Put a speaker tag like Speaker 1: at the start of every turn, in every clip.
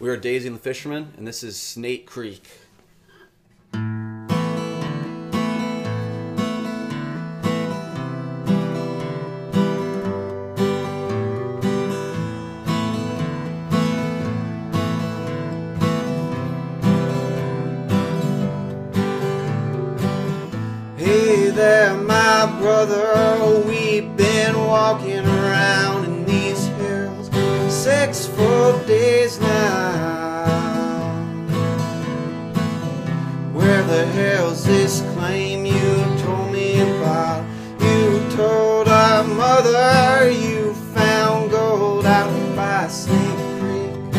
Speaker 1: We are Daisy and the Fisherman, and this is Snake Creek.
Speaker 2: Hey there, my brother, we've been walking around in these hills 6 full days now. Where the hell's this claim you told me about? You told our mother you found gold out by Snake Creek.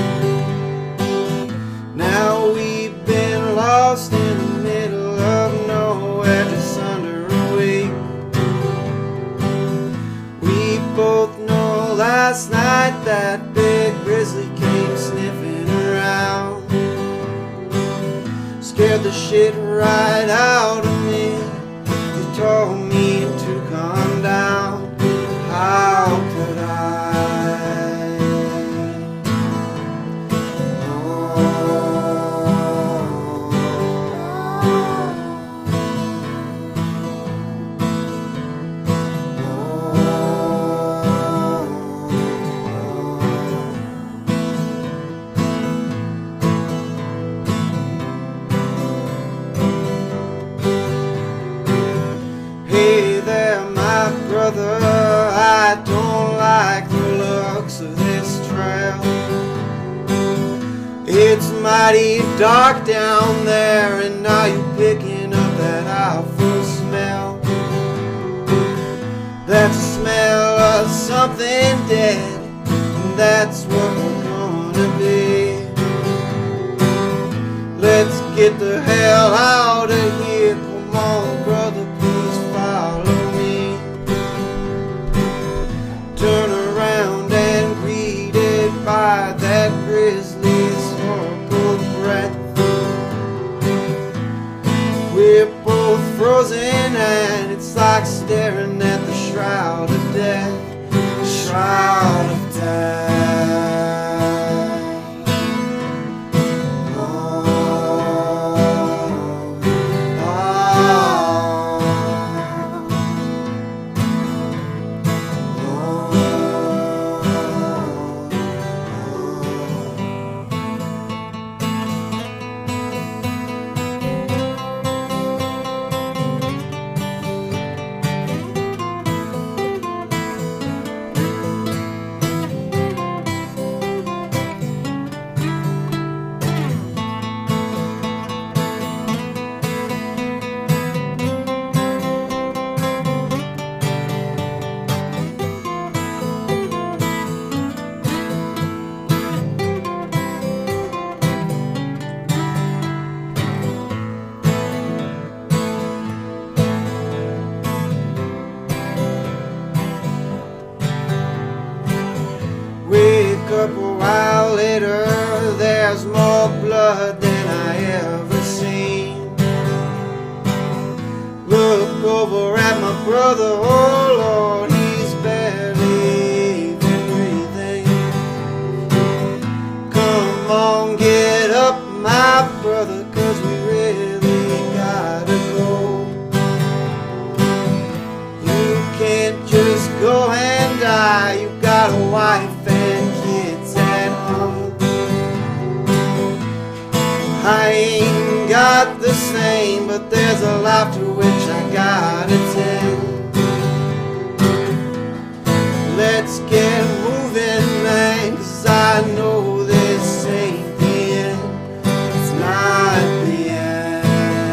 Speaker 2: Now we've been lost in the middle of nowhere just under a week. We both know last night that big grizzly came sniffing around, scared the shit right out of me. You told me to calm down. How could I? Hey there, my brother, I don't like the looks of this trail. It's mighty dark down there, and are you picking up that awful smell? That's the smell of something dead, and that's what we're gonna be. Let's get the hell out of here. Come on, brother, please follow me. Turn around and greeted by that grizzly's horrible breath. We're both frozen and it's like staring at the shroud of death. The shroud of death. Wake up a while later, there's more blood than I ever seen. Look over at my brother, oh Lord, he's barely even breathing. Come on, get up, my brother, 'cause we really gotta go. You can't just go and die, you got a wife and kids at home. I ain't got the same, but there's a life to which I gotta tend. Let's get moving, man, 'cause I know this ain't the end. It's not the end.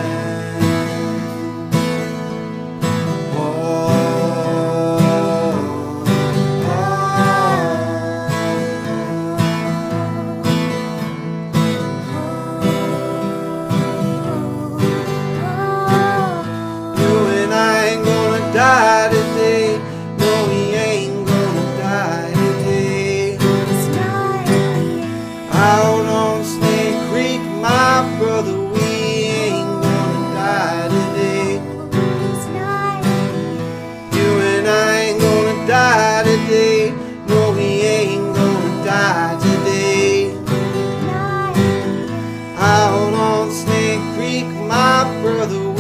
Speaker 2: Die today, no, he ain't gonna die today. It's not Snake, my brother